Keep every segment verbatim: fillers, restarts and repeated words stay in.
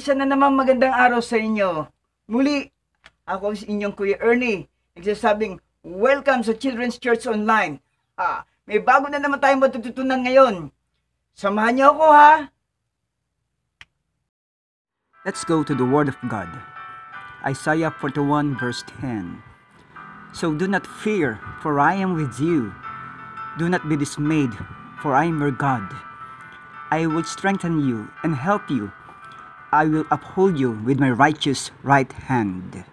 Isa na naman magandang araw sa inyo. Muli, ako ang inyong Kuya Ernie, nagsasabing welcome sa Children's Church Online. Ah, may bago na naman tayong matututunan ngayon. Samahan niyo ako ha! Let's go to the Word of God. Isaiah forty-one verse ten. So do not fear, for I am with you. Do not be dismayed, for I am your God. I will strengthen you and help you. I will uphold you with my righteous right hand.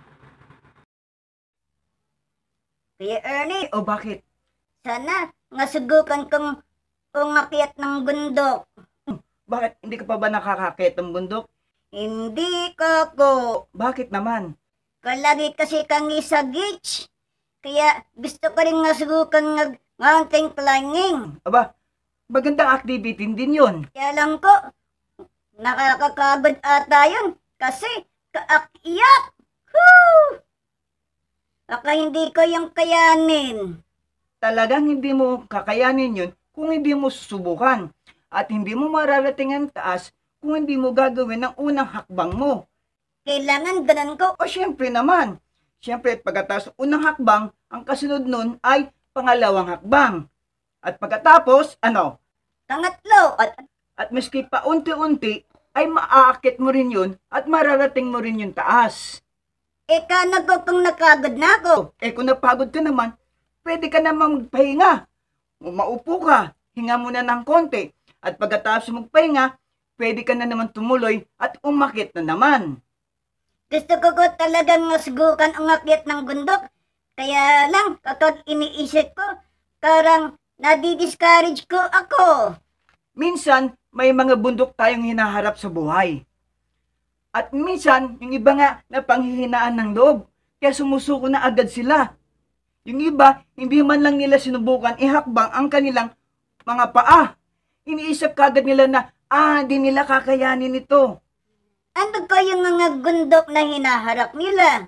Kuya Ernie, O bakit? sana nga sugukan kong umakyat ng bundok. Bakit hindi ka pa ba nakakakit ng bundok? Hindi ka ko. Bakit naman? Kalagi kasi kang sa beach. Kaya gusto ko rin nga sugukan ng mountain climbing. Aba, magandang activity din yun. Kaya lang ko, nakakakabad ata yun kasi kaakyat. Woo! Baka hindi ko yung kayanin. Talagang hindi mo kakayanin yun kung hindi mo susubukan. At hindi mo mararating ang taas kung hindi mo gagawin ang unang hakbang mo. Kailangan ganun ko. O syempre naman. Syempre pagkatapos unang hakbang, ang kasunod nun ay pangalawang hakbang. At pagkatapos, ano? Pangatlo. At At maski pa unti-unti, ay maaakit mo rin yun at mararating mo rin yung taas. eka na ko kung nakagod na ako. Eh kung napagod ka naman, pwede ka naman magpahinga. Maupo ka, hinga muna ng konti. At pagkatapos magpahinga, pwede ka na naman tumuloy at umakit na naman. Gusto ko ko talagang sugukan umakyat ng bundok. Kaya lang, kapag iniisip ko, karang nadi-discourage ko ako. Minsan, may mga bundok tayong hinaharap sa buhay. At minsan, yung iba nga na panghihinaan ng loob, kaya sumusuko na agad sila. Yung iba, hindi man lang nila sinubukan ihakbang ang kanilang mga paa. Iniisip kagad nila na, ah, di nila kakayanin ito. Ano ko yung mga bundok na hinaharap nila?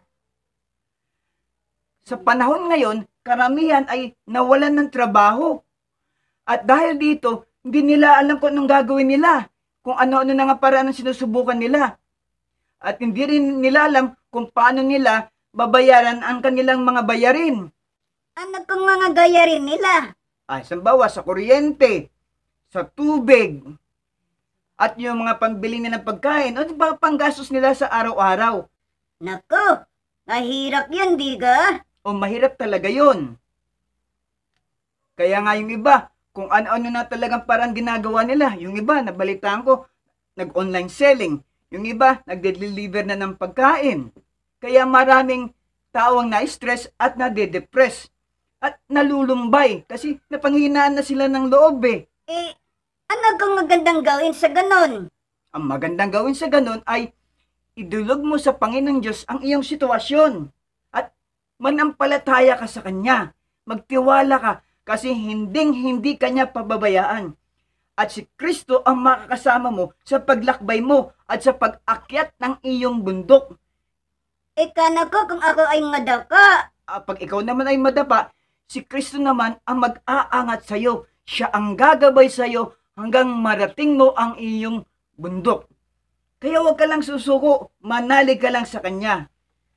Sa panahon ngayon, karamihan ay nawalan ng trabaho. At dahil dito, hindi nila alam kung anong gagawin nila, kung ano-ano na nga paraan ang sinusubukan nila. At hindi rin nila alam kung paano nila babayaran ang kanilang mga bayarin. Ano kung mga gayarin nila? Ay, sambawa sa kuryente, sa tubig, at yung mga pambili nila ng pagkain, o mga panggastos nila sa araw-araw. Nako, mahirap yan, di ka? O mahirap talaga yun. Kaya nga yung iba, kung ano-ano na talagang parang ginagawa nila. Yung iba, nabalitaan ko, nag-online selling. Yung iba, nag-deliver na ng pagkain. Kaya maraming tao ang na-stress at nade-depress. At nalulumbay kasi napanghinaan na sila ng loob eh. Eh, ano kung magandang gawin sa ganon? Ang magandang gawin sa ganun ay idulog mo sa Panginoong Diyos ang iyong sitwasyon. At manampalataya ka sa Kanya. Magtiwala ka kasi hinding-hindi Kanya pababayaan. At si Kristo ang makakasama mo sa paglakbay mo at sa pag-akyat ng iyong bundok. Eka na ko kung ako ay madaka. Ah, pag ikaw naman ay madapa, si Kristo naman ang mag-aangat sa iyo. Siya ang gagabay sa iyo hanggang marating mo ang iyong bundok. Kaya huwag ka lang susuko, manalig ka lang sa Kanya.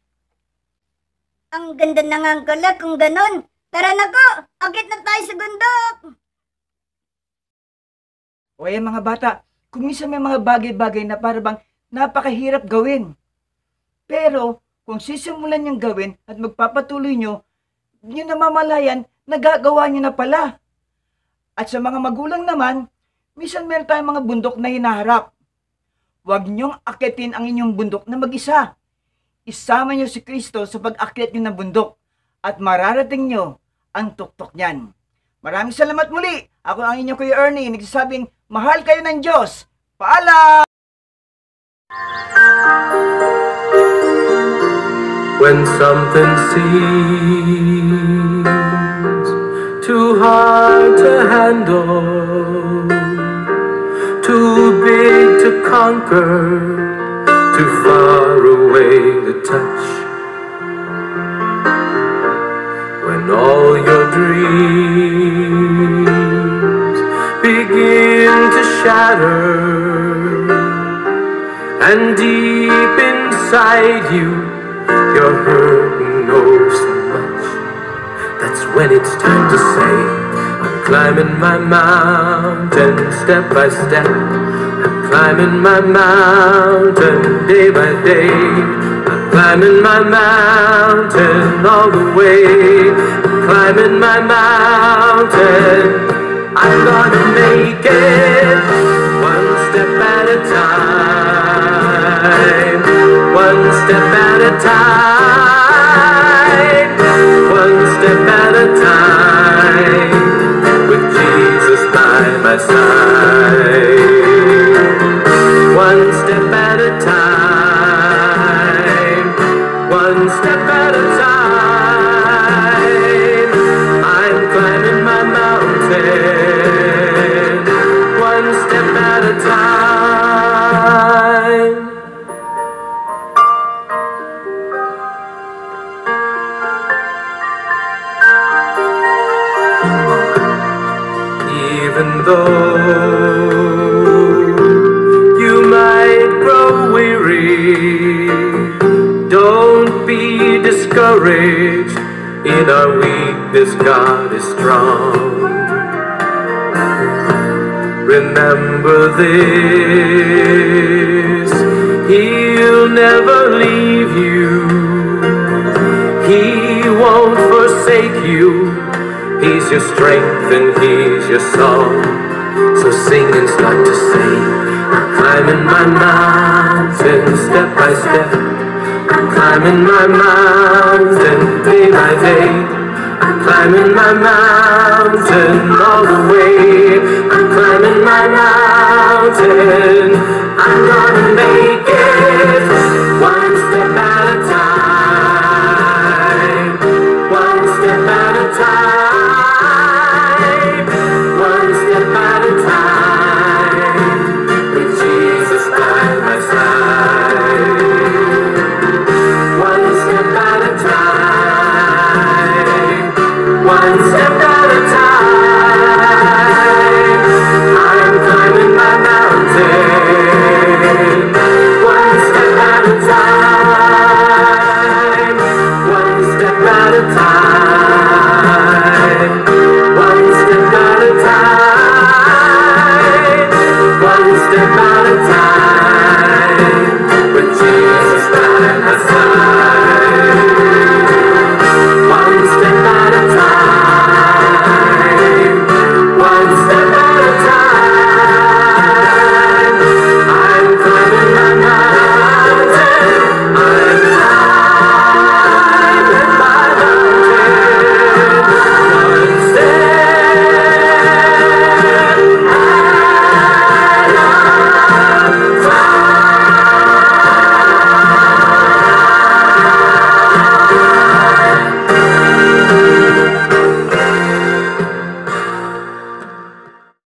Ang ganda na nga pala kung ganon. Tara na ko, akit na tayo sa bundok. O ayan mga bata, kung minsan may mga bagay-bagay na parang napakahirap gawin. Pero kung sisimulan niyong gawin at magpapatuloy niyo, niyo namamalayan, nagagawa niyo na pala. At sa mga magulang naman, minsan meron tayong mga bundok na hinaharap. Huwag niyong akitin ang inyong bundok na mag-isa. Isama niyo si Kristo sa pag-akyat niyo ng bundok at mararating niyo ang tuktok niyan. Maraming salamat muli. Ako ang inyong Kuya Ernie, nagsasabing mahal kayo ng Diyos. Paalam! When something seems too hard to handle, too big to conquer, too far away to touch, when all your dreams begin to shatter And deep inside you, you're hurting oh so much. That's when it's time to say, I'm climbing my mountain step by step. I'm climbing my mountain day by day. I'm climbing my mountain all the way. I'm climbing my mountain. I'm gonna make it one step at a time. One step at a time. One step at a time. With Jesus by my side. One step at a time. One step at a time. I'm climbing my mountain. One step at a time. Even though you might grow weary, don't be discouraged. In our weakness, God is strong. Remember this, He'll never leave you. He won't forsake you. He's your strength and He's your song. So sing and start to sing. I'm climbing my mountain step by step. I'm climbing my mountain day by day. I'm climbing my mountain all the way. I'm climbing my mountain. I'm gonna make